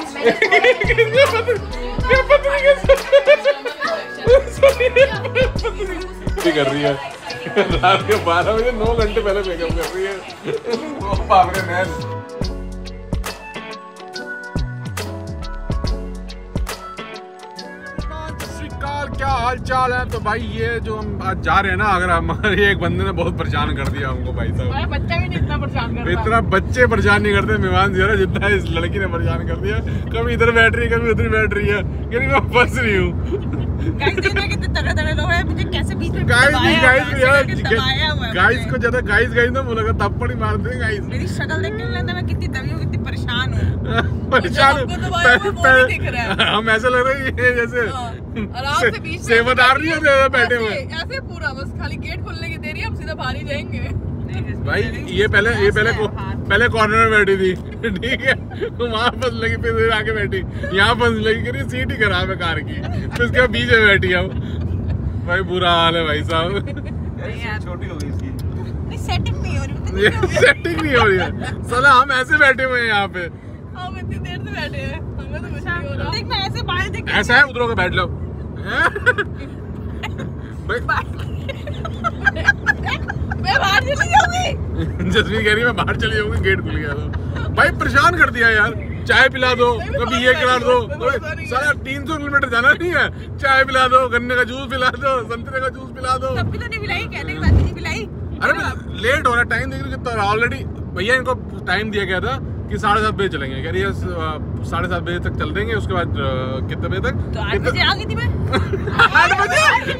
कर रही है रात के 12 बजे 9 घंटे पहले मेकअप कर रही है। क्या हाल चाल है? तो भाई ये जो हम आज जा रहे हैं ना, अगर हमारे एक बंदे ने बहुत परेशान कर दिया हमको भाई साहब। बच्चा भी नहीं इतना परेशान करता। इतना बच्चे परेशान नहीं करते मेहमान जी जितना इस लड़की ने परेशान कर दिया। कभी इधर बैठ रही है, कभी उधर बैठ रही है, क्योंकि मैं फंस रही हूँ। गाइस को ज्यादा गाइस ना बोला थप्पड़ ही मार देंगे गाइस। मेरी शक्ल देख के लगता है मैं कितनी तभी हूँ, कितनी परेशान हूँ। परेशान हम ऐसे लग रहे हैं जैसे आराम से बीच सेवादार नहीं होते बैठे हुए ऐसे पूरा, बस खाली गेट खोलने की देरी है, हम सीधा बाहर ही जाएंगे। भाई ये पहले कॉर्नर में बैठी थी, ठीक है, वहाँ फंस लगी, फिर आके बैठी, यहाँ फंस लगी, करी सीट ही खराब है कार की, फिर उसके बीच में बैठी है। भाई बुरा हाल है भाई साहब। छोटी हो गई इसकी, सेटिंग नहीं हो रही, सेटिंग नहीं हो रही है। साला हम ऐसे बैठे हुए हैं यहाँ पे, हम इतनी देर से बैठे हैं, हमें तो कुछ नहीं हो रहा। देख मैं ऐसे बाहर देख, ऐसा है उधरों के बैठ लो। मैं बाहर चली जाऊंगी। जसवीर कह रही है मैं बाहर चली जाऊंगी, गेट खुल गया तो। भाई परेशान कर दिया यार, चाय पिला दो, कभी ये करा दो, सारा 300 किलोमीटर जाना नहीं है, चाय पिला दो, गन्ने का जूस पिला दो, संतरे का जूस पिला दो। तब भी तो नहीं पिलाई, कहने की बात नहीं पिलाई। अरे लेट हो रहा है, टाइम देख रही कितना ऑलरेडी। भैया इनको टाइम दिया गया था कि 7:30 बजे चलेंगे, कह रही है 7:30 बजे तक चल देंगे। उसके बाद कितने बजे तक? तो 8 बजे आ गई थी मैं। 8 बजे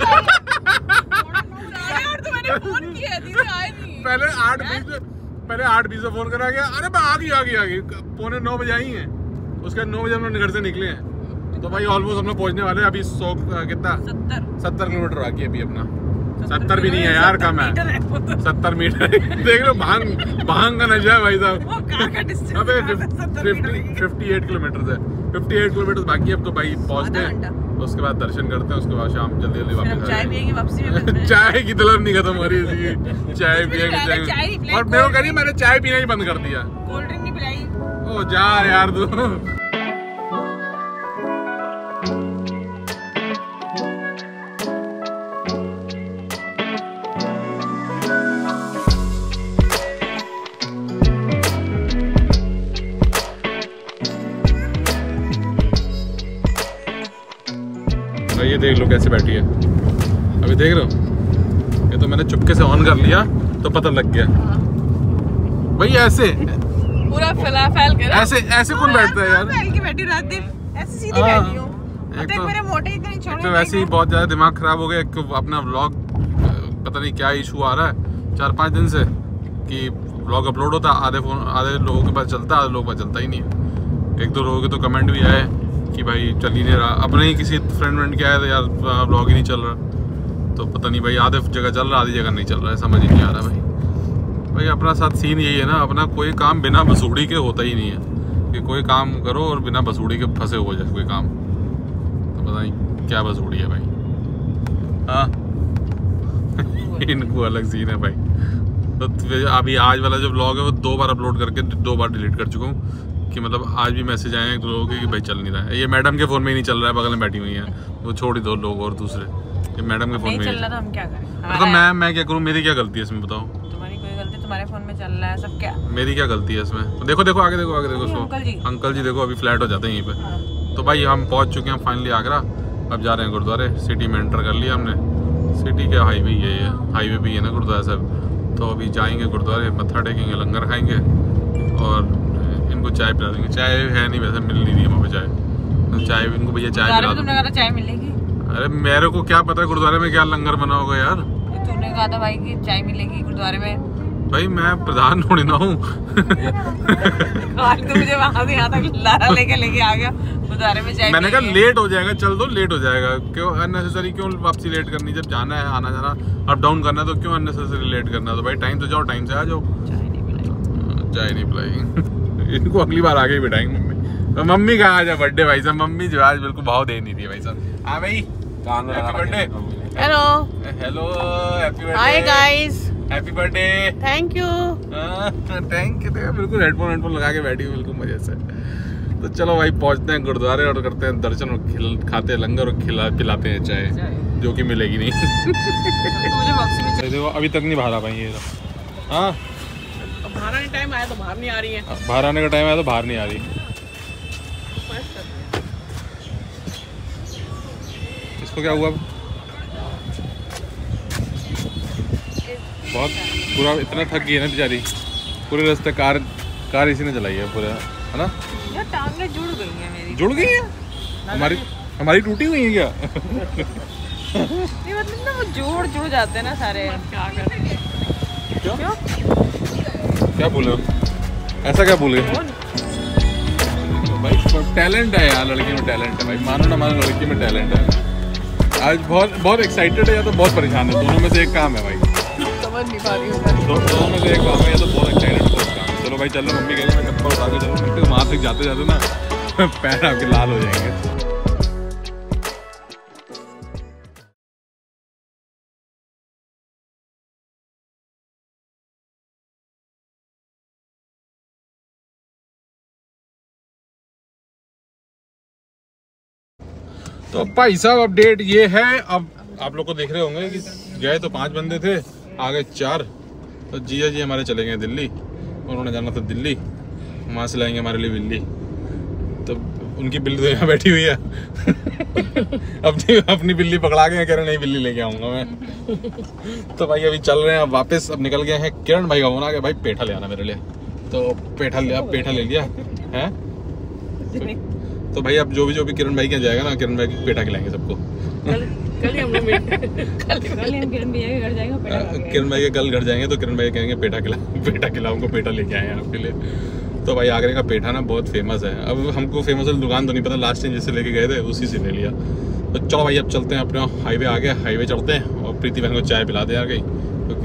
फोन किया, दीदी आए नहीं। पहले 8:20 में फोन करा गया, अरे मैं आ गई 8:45 बजे आई हैं। उसके 9 बजे हम लोग घर से निकले हैं, तो भाई ऑलमोस्ट हम लोग पहुंचने वाले हैं। अभी 100 कितना 70 किलोमीटर बाकी है अभी अपना। 70 भी नहीं है यार, कम है 70 मीटर। देख लो भांग का नशा है भाई साहब। अबे 58 किलोमीटर है, 58 किलोमीटर बाकी है अब। तो भाई पहुंचते हैं, उसके बाद दर्शन करते हैं, उसके बाद शाम जल्दी वापस चाय की तलब नहीं खत्म हो रही है, चाय पिएंगे। और मेरे को करिए मैंने चाय पीना ही बंद कर दिया, कोल्ड ड्रिंक नहीं पिलाई। ओ जा यार तू। ये देख लो कैसे बैठी है, अभी देख रहे हो? ये तो मैंने चुपके से ऑन कर लिया तो पता लग गया। भाई ऐसे पूरा फैल के ऐसे कौन बैठता है यार? फैल के बैठी रात दिन, ऐसे सीधी बैठी हूं। एक तो मेरे मोटे इतने छोटे, तो वैसे ही बहुत ज्यादा दिमाग खराब हो गया। अपना व्लॉग पता नहीं क्या इशू आ रहा है 4-5 दिन से कि व्लॉग अपलोड होता, आधे लोगों के पास चलता, आधे लोगों के पास चलता ही नहीं है। 1-2 लोगों के तो कमेंट भी आए कि भाई चल ही नहीं रहा। अपने ही किसी फ्रेंड के आया तो यार व्लॉग ही नहीं चल रहा, तो पता नहीं भाई आधे जगह चल रहा, आधी जगह नहीं चल रहा है, समझ ही नहीं आ रहा भाई। अपना साथ सीन यही है ना, अपना कोई काम बिना बसूड़ी के होता ही नहीं है कि कोई काम करो और बिना बसूड़ी के फंसे हो जाए कोई काम, तो पता नहीं क्या बसूड़ी है भाई। हाँ इनको अलग सीन है भाई। तो अभी आज वाला जो व्लॉग है वो 2 बार अपलोड करके 2 बार डिलीट कर चुका हूँ कि मतलब आज भी मैसेज आए हैं 1-2 लोगों के कि भाई चल नहीं रहा है। ये मैडम के फ़ोन में ही नहीं चल रहा है, बगल में बैठी हुई है, वो छोड़ ही 2 लोग और दूसरे। ये मैडम के फ़ोन में चल रहा था, हम क्या करें? तो मैं क्या करूँ, मेरी क्या गलती है इसमें बताओ? तुम्हारी कोई गलती, तुम्हारे फ़ोन में चल रहा है सब, क्या मेरी क्या गलती है इसमें? देखो आगे देखो अंकल जी देखो अभी फ्लैट हो जाते हैं यहीं पे। तो भाई हम पहुँच चुके हैं फाइनली आगरा, अब जा रहे हैं गुरुद्वारे। सिटी में एंटर कर लिया हमने, सिटी के हाईवे ये है, हाईवे भी है ना गुरुद्वारा साहब। तो अभी जाएंगे गुरुद्वारे, मत्था टेकेंगे, लंगर खाएंगे और इनको चाय पिला देंगे। चाय है नहीं वैसे, मिल नहीं रही है वहाँ पे चाय इनको भैया चाय पिला दो। चाय मिलेगी? अरे मेरे को क्या पता गुरुद्वारे में क्या लंगर बना होगा यार। तूने कहा था भाई कि चाय मिलेगी गुरुद्वारे में। भाई मैं प्रधान थोड़ी ना हूँ। तो मुझे वहाँ से यहाँ तक लारा लेके आ गया गुरुद्वारे में चाय। मैंने कहा लेट हो जाएगा, चल दो लेट हो जाएगा, क्यों अननेसेसरी क्यों वापसी लेट करनी? जब जाना है आना जाना अप डाउन करना है तो क्यों अननेसेसरी लेट करना? तो भाई टाइम से जाओ, टाइम से आ जाओ। चाय नहीं पिलाई इनको, अगली बार आगे बिठाएंगे। तो मम्मी का आज है बर्थडे भाई साहब, मम्मी जो आज बिल्कुल भाव दे नहीं रही है भाई साहब। हाँ भाई happy birthday. Hello happy birthday. Hi guys, happy birthday. Thank you. बिल्कुल हेडफोन लगा के बैठी हुई बिल्कुल मजे से। तो चलो भाई पहुंचते हैं गुरुद्वारे और करते हैं दर्शन और खाते हैं लंगर और पिलाते हैं चाय, जो कि मिलेगी नहीं। देखो अभी तक नहीं बाहर आ पाई ये। हाँ बाहर आने टाइम आया तो बाहर नहीं आ रही है। बाहर आने का टाइम आया तो बाहर नहीं आ रही। इसको क्या हुआ? बहुत पूरा इतना थक गई है ना बेचारी, पूरे रास्ते कार इसी ने चलाई है पूरा, है ना यार। टांगें जुड़ गई हैं मेरी। जुड़ गई है? हमारी टूटी हुई है क्या? नहीं मतलब ना वो जुड़ जाते हैं ना सारे। क्या करें? क्यों क्या बोले ऐसा? क्या बोले भाई? टैलेंट है यार, लड़की में टैलेंट है भाई, मानो ना मानो लड़की में टैलेंट है। आज बहुत एक्साइटेड है या तो बहुत परेशान है, दोनों में से एक काम है भाई। समझ नहीं पा रही हूँ। दोनों में से एक काम है, या तो बहुत एक्साइटेड है बहुत काम। चलो भाई चलो, मम्मी कह रही है चप्पल उठा के चलो, वहाँ तक जाते जाते ना पैर आपके लाल हो जाएंगे। तो भाई साहब अपडेट ये है, अब आप लोग को देख रहे होंगे कि गए तो 5 बंदे थे, आ गए 4। तो जिया जी हमारे चले गए दिल्ली, उन्होंने जाना था दिल्ली, वहाँ से लाएंगे हमारे लिए बिल्ली। तो उनकी बिल्ली तो यहाँ बैठी हुई है। अपनी बिल्ली पकड़ा के कह रहे नहीं बिल्ली लेके आऊँगा मैं। तो भाई अभी चल रहे हैं, अब वापस अब निकल गए हैं। किरण भाई का फोन आ गया, भाई पेठा ले आना मेरे लिए। तो पेठा ले लिया है। तो भाई अब जो भी किरण भाई के जाएगा ना, किरण भाई की पेठा खिलाएंगे सबको। कल ही हम किरण भैया के घर जाएंगे, किरण भाई के कल घर जाएंगे तो किरण भाई कहेंगे पेठा खिलाऊंगा, पेठा लेके आए हैं आपके लिए। तो भाई आगरे का पेठा ना बहुत फेमस है। अब हमको फेमस वाली दुकान तो नहीं पता, लास्ट टाइम जिससे लेके गए थे उसी से ले लिया। तो चलो भाई अब चलते हैं, अपने हाईवे आ गया, हाईवे चढ़ते हैं और प्रीति बहन को चाय पिला दे यार कहीं, क्योंकि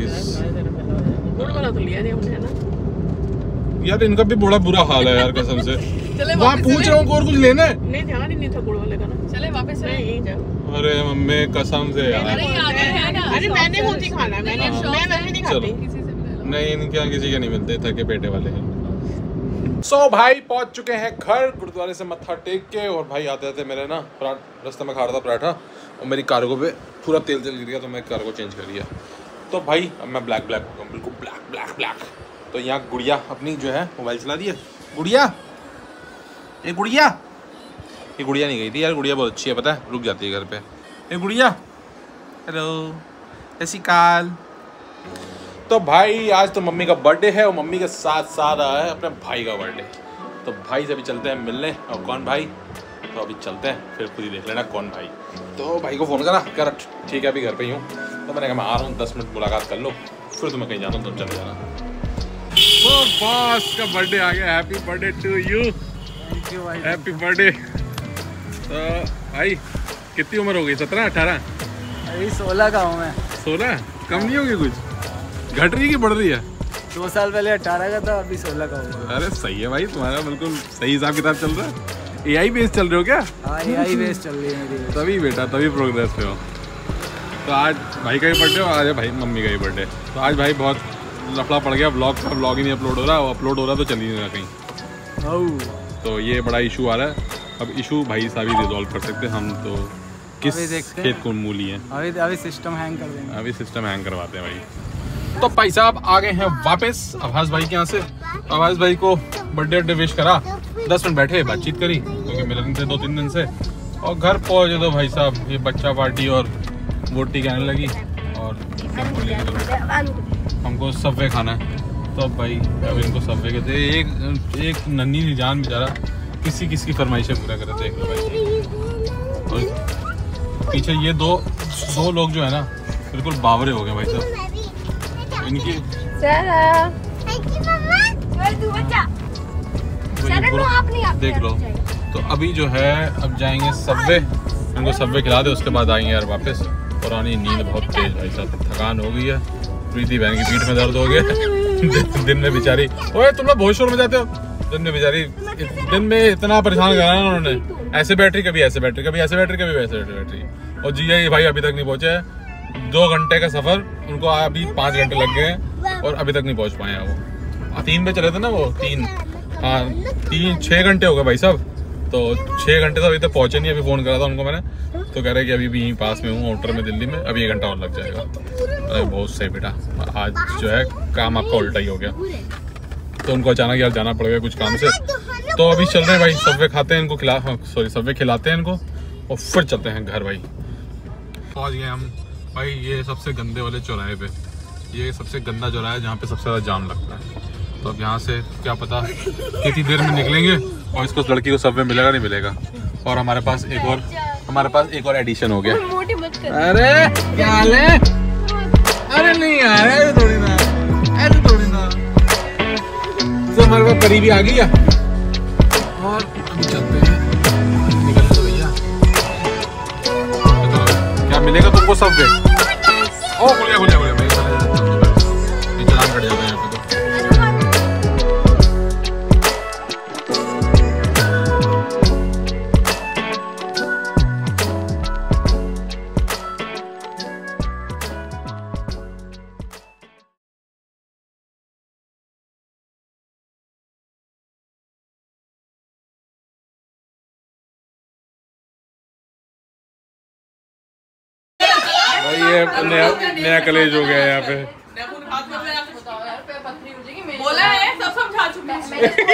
यार इनका भी बड़ा बुरा हाल है यार कसम से। वहाँ पूछ रहा हूँ और कुछ लेना है? नहीं ध्यान ही नहीं था गुड़ वाले का ना। चले वापस यहीं जाओ। अरे मम्मी कसम से यार। अरे मैंने होती खाना, मैं वैसे नहीं खाती। नहीं इनके यहाँ किसी के नहीं मिलते थके पेटे वाले हैं। सो भाई पहुंच चुके हैं घर, गुरुद्वारे से मत्था टेक के। और भाई आते आते मेरे ना रास्ते में खा रहा था पराठा और मेरी कार्गो पे पूरा तेल गिर गया, तो मैं कार्गो चेंज कर लिया। तो भाई अब मैं ब्लैक बिल्कुल ब्लैक। तो यहाँ गुड़िया अपनी जो है मोबाइल चला दी है। गुड़िया ये गुड़िया नहीं गई थी यार, गुड़िया बहुत अच्छी है पता है, रुक जाती है घर पे। ये गुड़िया हेलो ऐसी काल। तो भाई आज तो मम्मी का बर्थडे है और मम्मी के साथ साथ आया है अपने भाई का बर्थडे। तो भाई से अभी चलते हैं मिलने। और कौन भाई? तो अभी चलते हैं, फिर खुद ही देख लेना कौन भाई। तो भाई को फ़ोन करा, कह ठीक है अभी घर पे ही हूँ। तो मैंने कहा मैं आ रहा हूँ, 10 मिनट मुलाकात कर लो, फिर तुम्हें कहीं जाना तो चले जाना। तो बॉस का बर्थडे आ गया, happy birthday to you. Thank you भाई, हैप्पी बर्थडे। तो भाई कितनी उम्र हो गई? 17 18? अभी 16 का हूँ मैं। 16? कम नहीं होगी कुछ? घट रही की बढ़ रही है? 2 साल पहले 18 का था, अभी 16 का हूँ। अरे सही है भाई, तुम्हारा बिल्कुल सही हिसाब किताब चल रहा है। AI बेस चल रहे हो क्या? हाँ AI बेस चल रही है मेरी। तभी बेटा तभी प्रोग्रेस पे हो। तो आज भाई का ही बर्थडे और आज है भाई मम्मी का ही बर्थडे। तो आज भाई बहुत लफड़ा पड़ गया, व्लॉग ही नहीं अपलोड हो रहा, अपलोड हो रहा तो चल ही नहीं रहा कहीं। तो ये बड़ा इशू आ रहा है। अब इशू भाई साहब ही रिजॉल्व कर सकते हैं, हम तो किस खेत को मूली हैं। अभी सिस्टम हैंग कर देंगे, अभी सिस्टम हैंग करवाते हैं भाई। तो भाई साहब आ गए हैं वापस आभास भाई के यहाँ से। आभास भाई को बर्थडे विश करा, 10 मिनट बैठे बातचीत करी क्योंकि मिले नहीं थे 2-3 दिन से। और घर पहुँचे तो भाई साहब ये बच्चा पार्टी और बोटी कहने लगी और हमको सबवे खाना है। तो भाई अब इनको सबवे के थे, एक नन्ही जान बेचारा किसी फरमाइशें पूरा करे, देख लो भाई। और पीछे ये दो लोग जो है ना बिल्कुल बावरे हो गए भाई साहब इनकी। देख लो। तो अभी जो है अब जाएंगे सबवे, इनको सबवे खिला दे, उसके बाद आएंगे यार वापस। पुरानी नींद बहुत तेज भाई साहब, थकान हो गई है। प्रीति बहन की पीठ में दर्द हो गया। दिन में बेचारी, ओए तुम लोग बहुत शोर में जाते हो। दिन में बेचारी दिन में इतना परेशान करा ना उन्होंने, ऐसे बैटरी कभी ऐसे बैटरी कभी ऐसे बैटरी कभी वैसे बैटरी। और जिया ये भाई अभी तक नहीं पहुंचे, 2 घंटे का सफर उनको अभी 5 घंटे लग गए और अभी तक नहीं पहुंच पाए हैं। वो 3 बजे चले थे ना, वो 3 6 घंटे हो गए भाई साहब। तो 6 घंटे तो अभी तक पहुंचे नहीं। अभी फ़ोन करा था उनको मैंने, तो कह रहे कि अभी भी यहीं पास में हूँ आउटर में दिल्ली में, अभी 1 घंटा और लग जाएगा। अरे बहुत सही बेटा, आज जो है काम आपका उल्टा ही हो गया। तो उनको अचानक यार जाना पड़ गया कुछ काम से, तो अभी चल रहे हैं भाई, सबवे खाते हैं इनको, सबवे खिलाते हैं इनको और फिर चलते हैं घर भाई। पहुँच गए हम भाई ये सबसे गंदे वाले चौराहे पे। ये सबसे गंदा चौराहा है जहाँ पे सबसे ज़्यादा जाम लगता है। तो अब यहाँ से क्या पता कितनी देर में निकलेंगे और इसको लड़की को सबवे मिलेगा नहीं मिलेगा। और हमारे पास एक और एडिशन हो गया। अरे क्या हाल है? अरे नहीं यार ऐसे थोड़ी ना, ऐसे थोड़ी ना। तो हमारे पास करीबी आ गई है और अभी चलते हैं, निकल तो भैया। क्या मिलेगा तुमको सबवे? ओ खुलिया खुलिया खुलिया भाई, चलान कट जाता है यहाँ पे तो। भाई ये नया कॉलेज हो गया यहाँ पे। बोला है सब समझा चुके हैं।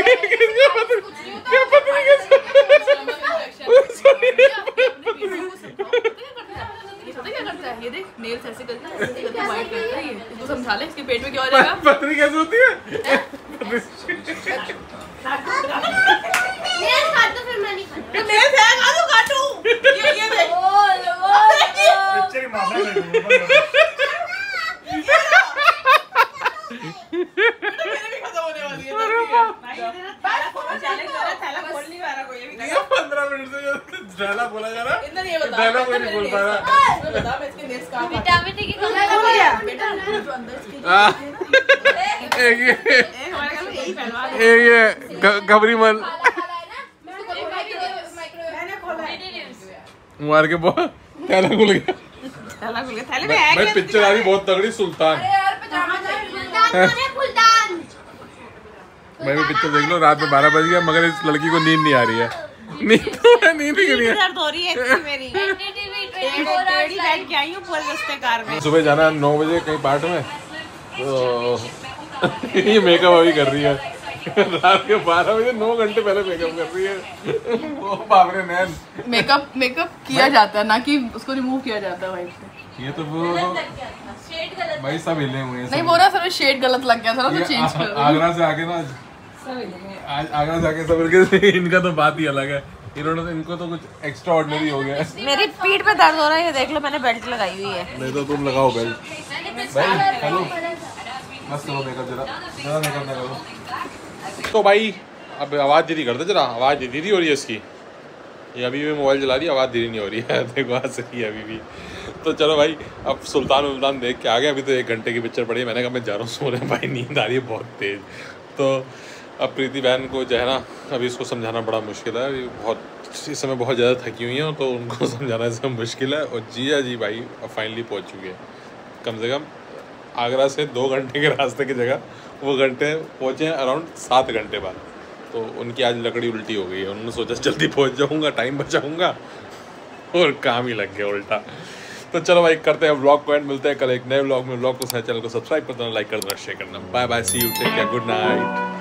ये देख नेल्स ऐसे करता है, वाइट करता है, इसको समझा ले इसके पेट में क्या हो जाएगा। पथरी कैसे होती है? नेल्स काट दो फिर मैं नहीं खाता। नेल्स है काटू ये देख बोला जा रहा कोई नहीं बोल पा रहा। विटामिन डी की कमी हो ये घबरी मन मार के बहुत थैला खुल गया। भाई पिक्चर आ रही बहुत तगड़ी, सुल्तान। मैं भी पिक्चर देख लो, रात में 12 बज गया मगर इस लड़की को नींद नहीं आ रही है। नींद नहीं कर रही है। दर्द हो रही है इसकी मेरी। टेढ़ी बैठ के आई हूँ पूरे रास्ते कार में। सुबह जाना 9 बजे कहीं पार्ट में, तो ये मेकअप अभी कर रही है रात के 12 बजे, 9 घंटे पहले मेकअप कर रही है। ओ बाप रे नैन। मेकअप किया जाता है ना कि उसको रिमूव किया जाता है भाई। ये तो वो भाई सब हिले हुए हैं। नहीं वो ना सर शेड गलत लग गया था ना, तो चेंज कर। आगरा से आके ना आज आगरा से आके सब मिलके इनका तो बात ही अलग है। इन्होंने तो इनको तो कुछ एक्स्ट्रा ऑर्डिनरी हो गया है। मेरी पीठ पे दर्द हो रहा है, ये देख लो मैंने बेल्ट लगाई हुई है। नहीं तो तुम लगाओ बेल्ट। भाई हेलो मस्त करो मेकअप, जरा मेकअप ना करो। तो भाई अब आवाज़ धीरे कर दो जरा, आवाज़ धीरे हो रही है इसकी। ये अभी भी मोबाइल चला रही है, आवाज़ धीरे नहीं हो रही है। देखो आ सही है अभी भी। तो चलो भाई अब सुल्तान देख के आ गए। अभी तो 1 घंटे की पिक्चर पड़ी है। मैंने कहा मैं जा रहा हूँ सोने, भाई नींद आ रही है बहुत तेज़। तो अब प्रीति बहन को जो है ना अभी इसको समझाना बड़ा मुश्किल है। बहुत इस समय बहुत ज़्यादा थकी हुई हैं, तो उनको समझाना इसमें मुश्किल है। और जिया जी भाई अब फाइनली पहुँच चुके हैं। कम से कम आगरा से 2 घंटे के रास्ते की जगह वो घंटे पहुँचे हैं अराउंड 7 घंटे बाद। तो उनकी आज लकड़ी उल्टी हो गई है। उन्होंने सोचा जल्दी पहुँच जाऊँगा, टाइम बचाऊँगा, और काम ही लग गया उल्टा। तो चलो भाई करते हैं व्लॉग को एंड, मिलते हैं कल एक नए व्लॉग में। व्लॉग को चैनल को सब्सक्राइब कर देना, लाइक कर देना, शेयर करना। Bye bye, see you, take care, good night.